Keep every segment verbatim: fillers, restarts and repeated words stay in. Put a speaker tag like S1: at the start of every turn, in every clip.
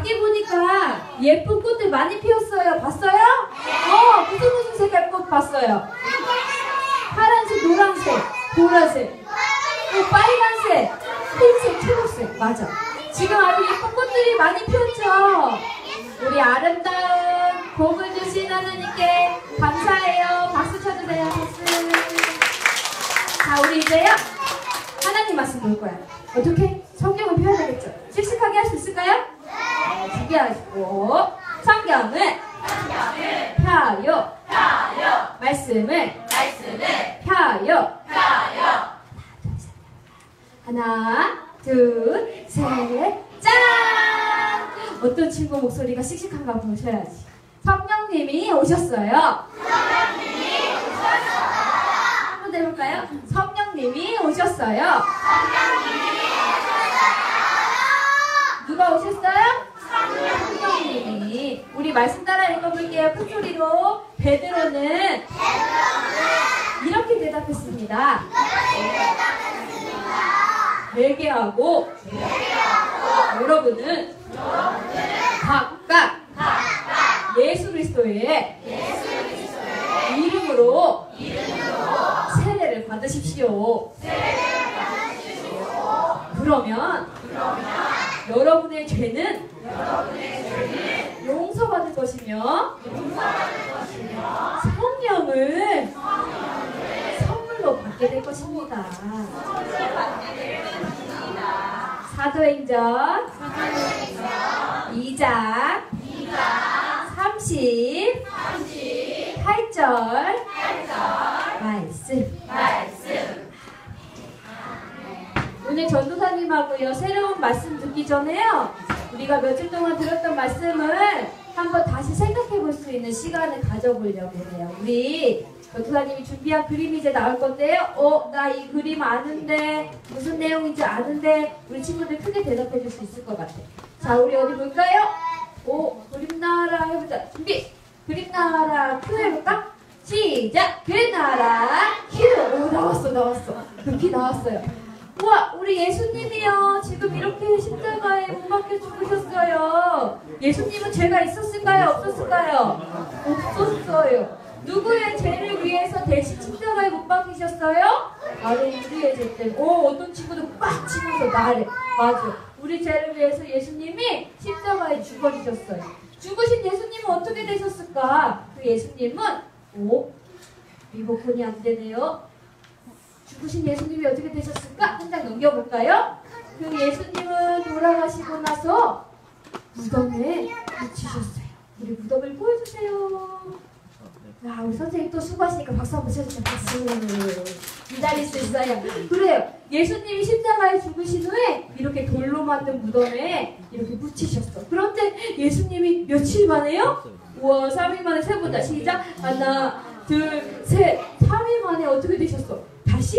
S1: 밖에 보니까 예쁜 꽃들 많이 피었어요. 봤어요? 어, 무슨 무슨 색깔 꽃 봤어요? 파란색, 노란색, 보라색, 또 빨간색, 흰색, 초록색. 맞아. 지금 아주 예쁜 꽃들이 많이 피었죠? 우리 아름다운 복을 주신 하나님께 감사해요. 박수 쳐주세요. 박수. 자, 우리 이제요 하나님 말씀 볼 거야. 어떻게? 성경을 펴야 되겠죠? 씩씩하게 할 수 있을까요? 네. 준비하시고 성경을 성경을 펴요. 펴요. 말씀을 말씀을 펴요. 펴요. 하나, 둘, 셋, 짠! 어떤 친구 목소리가 씩씩한가 보셔야지. 성령님이 오셨어요. 성령님이 오셨어요. 한번 해볼까요? 성령님이 오셨어요. 성령님이 누가 오셨어요? 성령님이. 우리 말씀 따라 읽어볼게요. 큰 소리로. 베드로는 이렇게 대답했습니다. 회개하고 여러분은 각각 예수 그리스도의 이름으로 세례를 받으십시오. 그러면 여러분의 죄는, 여러분의 죄는 용서받을 것이며, 용서받을 것이며 성령을, 성령을 선물로 받게 될 것입니다. 사도행전, 사도행전 이 장, 이 장 삼십팔 절, 팔 절 말씀. 말씀. 오늘 전도사님하고요 새로운 말씀 듣기 전에요 우리가 며칠 동안 들었던 말씀을 한번 다시 생각해 볼 수 있는 시간을 가져보려고 해요. 우리 전도사님이 준비한 그림이 이제 나올 건데요. 어, 나 이 그림 아는데 무슨 내용인지 아는데 우리 친구들 크게 대답해 줄 수 있을 것 같아. 자, 우리 어디 볼까요? 오, 그림 나라 해보자. 준비. 그림 나라 큐 해볼까? 시작. 그림 나라 큐. 오, 나왔어 나왔어. 급히 나왔어요. 우와, 우리 예수님이요 지금 이렇게 십자가에 못 박혀 죽으셨어요. 예수님은 죄가 있었을까요? 없었을까요? 없었어요. 누구의 죄를 위해서 대신 십자가에 못 박히셨어요? 바로 우리의 죄 때문에. 오, 어떤 친구들 빡 치면서 나래. 맞아, 우리 죄를 위해서 예수님이 십자가에 죽어주셨어요. 죽으신 예수님은 어떻게 되셨을까? 그 예수님은 오, 리모컨이 안 되네요. 죽으신 예수님이 어떻게 되셨을까? 한 장 넘겨볼까요? 그 예수님은 돌아가시고 나서 무덤에 묻히셨어요. 우리 무덤을 보여주세요. 와, 우리 선생님 또 수고하시니까 박수 한번 쳐주세요. 박수. 기다릴 수 있어요. 그래요. 예수님이 십자가에 죽으신 후에 이렇게 돌로 만든 무덤에 이렇게 묻히셨어. 그런데 예수님이 며칠 만에요? 우와, 삼 일 만에 세보자. 시작. 하나, 둘, 셋. 삼 일 만에 어떻게 되셨어? 다시?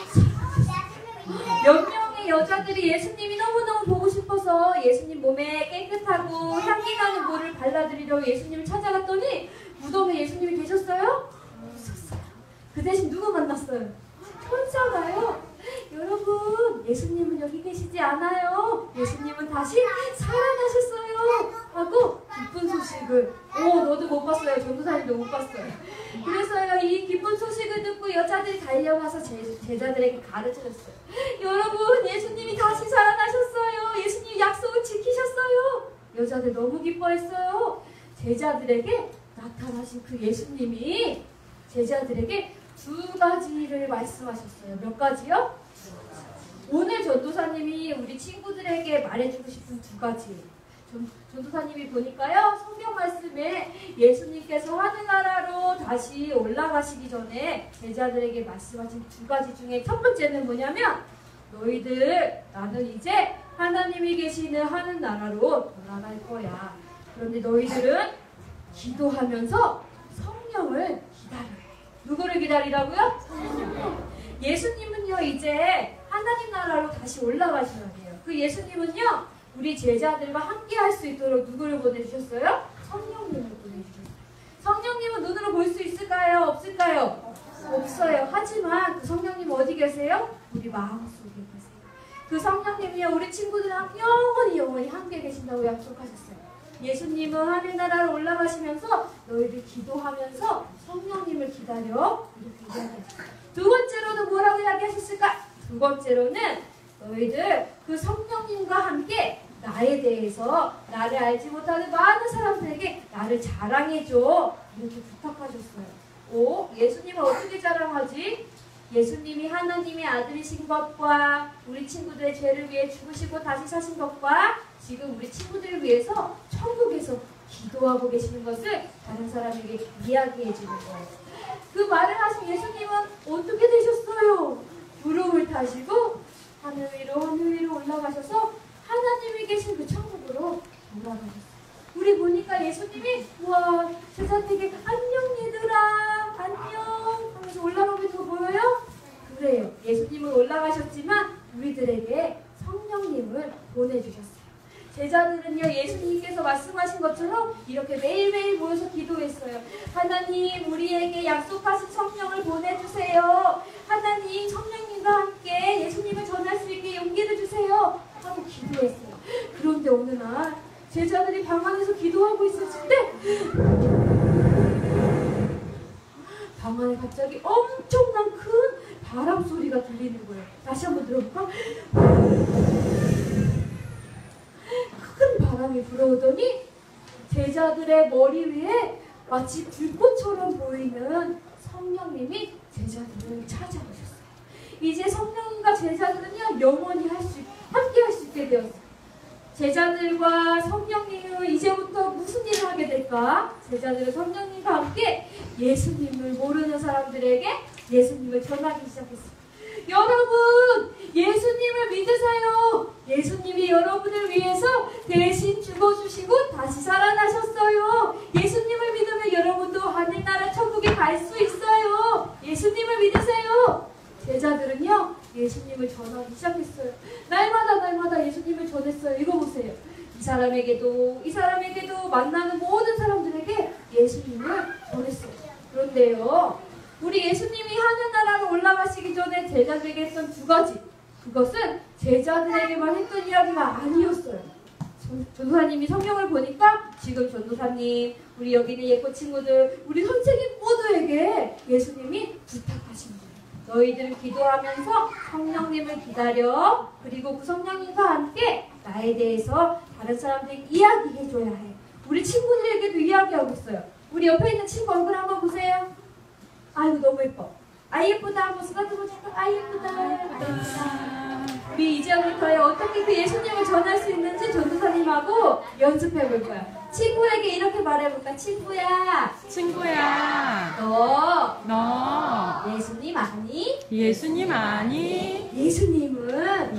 S1: 몇 명의 여자들이 예수님이 너무너무 보고 싶어서 예수님 몸에 깨끗하고 향기나는 물을 발라드리려고 예수님을 찾아갔더니 무덤에 예수님이 계셨어요? 없었어요. 그 대신 누구 만났어요? 천사가요. 여러분, 예수님은 여기 계시지 않아요. 예수님은 다시 살아나셨어요 하고 기쁜 소식을. 오, 너도 못 봤어요. 전도사님도 못 봤어요. 그래서요, 이 기쁜 소식을 듣고 여자들이 달려가서 제, 제자들에게 가르쳐줬어요. 여러분, 예수님이 다시 살아나셨어요. 예수님이 약속을 지키셨어요. 여자들 너무 기뻐했어요. 제자들에게 나타나신 그 예수님이 제자들에게 두 가지를 말씀하셨어요. 몇 가지요? 오늘 전도사님이 우리 친구들에게 말해주고 싶은 두 가지. 전, 전도사님이 보니까요, 성경 말씀에 예수님께서 하늘나라로 다시 올라가시기 전에 제자들에게 말씀하신 두 가지 중에 첫 번째는 뭐냐면, 너희들, 나는 이제 하나님이 계시는 하늘나라로 돌아갈 거야. 그런데 너희들은 기도하면서 성령을 기다려요. 누구를 기다리라고요? 성령. 예수님은요, 이제 하나님 나라로 다시 올라가시면 돼요. 그 예수님은요, 우리 제자들과 함께 할 수 있도록 누구를 보내주셨어요? 성령님을 보내주셨어요. 성령님은 눈으로 볼 수 있을까요? 없을까요? 없어요. 없어요. 하지만 그 성령님 어디 계세요? 우리 마음속에 계세요. 그 그 성령님이요 우리 친구들이랑 영원히 영원히 함께 계신다고 약속하셨어요. 예수님은 하늘나라로 올라가시면서 너희들 기도하면서 성령님을 기다려 이렇게 이야기하셨어요. 두 번째로는 뭐라고 이야기하셨을까? 두 번째로는 너희들 그 성령님과 함께 나에 대해서 나를 알지 못하는 많은 사람들에게 나를 자랑해줘 이렇게 부탁하셨어요. 오, 예수님은 어떻게 자랑하지? 예수님이 하나님의 아들이신 것과 우리 친구들의 죄를 위해 죽으시고 다시 사신 것과 지금 우리 친구들을 위해서 천국에서 기도하고 계시는 것을 다른 사람에게 이야기해 주는 거예요. 그 말을 하신 예수님은 어떻게 되셨어요? 구름을 타시고 하늘 위로 하늘 위로 올라가셔서 하나님이 계신 그 천국으로 돌아가셨어요. 우리 보니까 예수님이 와 제자들에게 안녕 얘들아 안녕 하면서 올라가는 거 보여요? 그래요. 예수님은 올라가셨지만 우리들에게 성령님을 보내주셨어요. 제자들은요 예수님께서 말씀하신 것처럼 이렇게 매일매일 모여서 기도했어요. 하나님 우리에게 약속하신 성령을 보내주세요. 하나님 성령님과 함께 예수님을 전할 수 있게 용기를 주세요 하고 기도했어요. 그런데 어느 날 제자들이 방 안에서 기도하고 있을 때 방 안에 갑자기 엄청난 큰 바람 소리가 들리는 거예요. 다시 한번 들어볼까? 큰 바람이 불어오더니 제자들의 머리 위에 마치 불꽃처럼 보이는 성령님이 제자들을 찾아오셨어요. 이제 성령님과 제자들은요 영원히 할 수, 함께 할 수 있게 되었어요. 제자들과 성령님은 이제부터 무슨 일을 하게 될까? 제자들은 성령님과 함께 예수님을 모르는 사람들에게 예수님을 전하기 시작했어요. 여러분 예수님을 믿으세요. 예수님이 여러분을 위해서 대신 죽어주시고 다시 살아나셨어요. 예수님을 믿으면 여러분도 하늘나라 천국에 갈 수 있어요. 예수님을 믿으세요. 제자들은요 예수님을 전하기 시작했어요. 날마다 날마다 예수님을 전했어요. 읽어보세요. 이 사람에게도 이 사람에게도 만나는 모든 사람들에게 예수님을 전했어요. 그런데요 우리 예수님이 하늘나라로 올라가시기 전에 제자들에게 했던 두 가지, 그것은 제자들에게만 했던 이야기가 아니었어요. 전도사님이 성경을 보니까 지금 전도사님, 우리 여기 있는 예쁜 친구들, 우리 선생님 모두에게 예수님이 부탁하신 거예요. 너희들 기도하면서 성령님을 기다려. 그리고 그 성령님과 함께 나에 대해서 다른 사람들에게 이야기해줘야 해. 우리 친구들에게도 이야기하고 있어요. 우리 옆에 있는 친구 얼굴 한번 보세요. 아이고 너무 예뻐. 아 예쁘다. 한번 쓰다듬어 줄까? 아 예쁘다. 예쁘다. 우리 이제부터요 어떻게 그 예수님을 전할 수 있는지 전도사님하고 연습해 볼 거야. 친구에게 이렇게 말해볼까? 친구야.
S2: 친구야.
S1: 너.
S2: 너.
S1: 예수님 아니?
S2: 예수님 아니?
S1: 예수님은.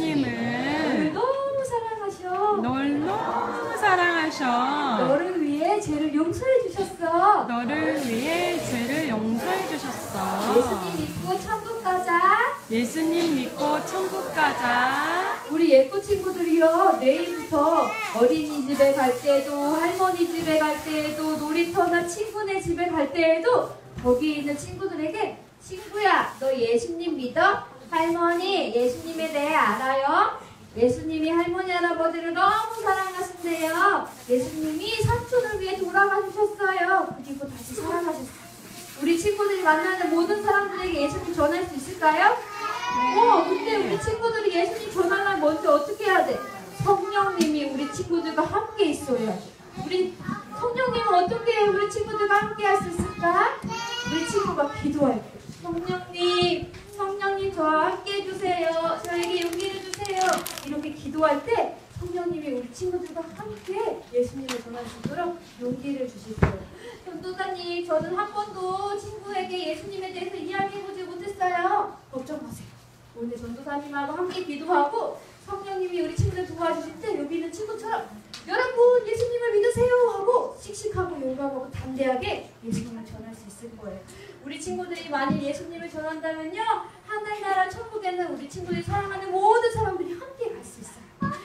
S2: 예수님은.
S1: 너를 너무 사랑하셔.
S2: 널 너무 사랑하셔.
S1: 너를 위해 죄를 용서해 주셨어.
S2: 너를 위해 죄를 용서해 주셨어.
S1: 예수님 믿고 천국 가자.
S2: 예수님 믿고 천국 가자.
S1: 우리 예쁜 친구들이요 내일부터 어린이집에 갈 때도 할머니 집에 갈 때에도 놀이터나 친구네 집에 갈 때에도 거기 있는 친구들에게 친구야 너 예수님 믿어? 할머니 예수님에 대해 알아요? 예수님이 할머니 할아버지를 너무 사랑하신대요. 예수님이 삼촌을 위해 돌아가셨어요. 그리고 다시 살아나셨어요. 우리 친구들이 만나는 모든 사람들에게 예수님 전할 수 있을까요? 어, 근데 우리 친구들이 예수님 전하려면 먼저 어떻게 해야 돼? 성령님이 우리 친구들과 함께 있어야 돼. 우리 성령님은 어떻게 우리 친구들과 함께 할 수 있을까? 우리 친구가 기도할 때 성령님, 성령님 저와 함께 해주세요. 저에게 용기를 주세요. 이렇게 기도할 때 성령님이 우리 친구들과 함께 예수님을 전할 수 있도록 용기를 주실 거예요. 전도사님, 저는 한 번도 친구에게 예수님에 대해서 이야기해보지 못했어요. 걱정 마세요. 오늘 전도사님하고 함께 기도하고 성령님이 우리 친구들 도와주실 때 여기 있는 친구처럼 여러분 예수님을 믿으세요 하고 씩씩하고 용감하고 담대하게 예수님을 전할 수 있을 거예요. 우리 친구들이 만일 예수님을 전한다면요 하늘나라 천국에는 우리 친구들이 사랑하는 모든 사람들이 함께 갈 수 있어요.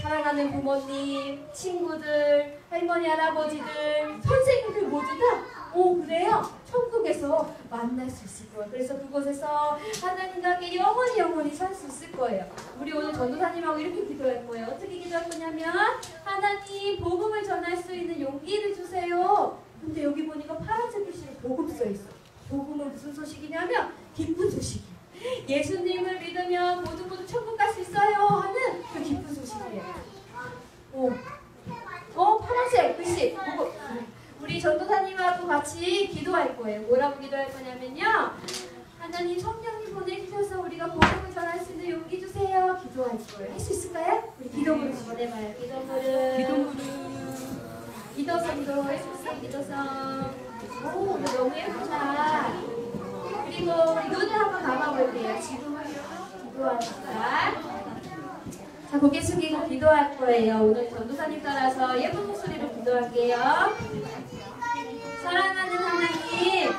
S1: 사랑하는 부모님, 친구들, 할머니, 할아버지들, 선생님들 모두 다 오 그래요? 천국에서 만날 수 있을 거예요. 그래서 그곳에서 하나님과 함께 영원히 영원히 살 수 있을 거예요. 우리 오늘 전도사님하고 이렇게 기도할 거예요. 어떻게 기도할 거냐면 하나님 복음을 전할 수 있는 용기를 주세요. 근데 여기 보니까 파란색 글씨로 복음 써있어. 복음은 무슨 소식이냐면 기쁜 소식이에요. 예수님을 믿으면 모두 모두 천국 갈 수 있어요 하는 그 기쁜 소식이에요. 오. 어 파란색 글씨 복음. 우리 전도사님하고 같이 기도할 거예요. 뭐라고 기도할 거냐면요. 하나님 성령님 보내주셔서 우리가 복음을 전할 수 있는 용기 주세요. 기도할 거예요. 할 수 있을까요? 우리 기도문을 한번 해봐요. 기도문을. 기도문을. 기도성도 할 수 있어요. 기도성. 오, 너무 예쁘다. 그리고 우리 눈을 한번 감아볼게요. 지금 기도하니까. 자, 고개 숙이고 기도할 거예요. 오늘 전도사님 따라서 예쁜 목소리로 기도할게요. 사랑하는 하나님,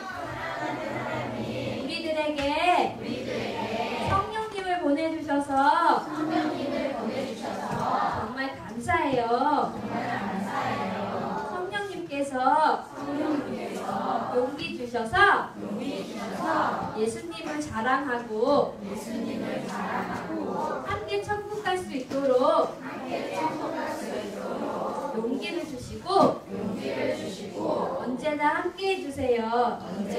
S1: 우리들에게 성령님을 보내주셔서 정말 감사해요. 성령님께서 용기 주셔서 예수님을 자랑하고 함께 천국 갈 수 있도록 용기를 주시고 언제나 함께 해주세요.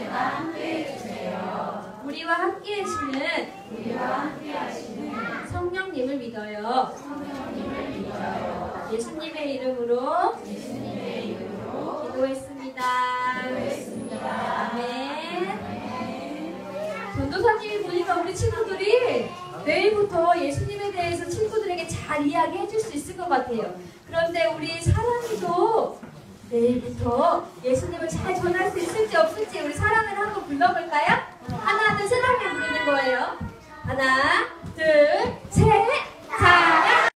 S1: 우리와 함께 하시는 성령님을 믿어요. 예수님의 이름으로 기도했습니다. 아멘. 전도사님이 보니까 우리 친구들이 내일부터 예수님에 대해서 친구들에게 잘 이야기해 줄 수 있을 것 같아요. 그런데 우리 사랑이도 내일부터 예수님을 잘 전할 수 있을지 없을지 우리 사랑을 한번 불러볼까요? 하나, 둘, 셋 하면 부르는 거예요. 하나, 둘, 셋, 사랑!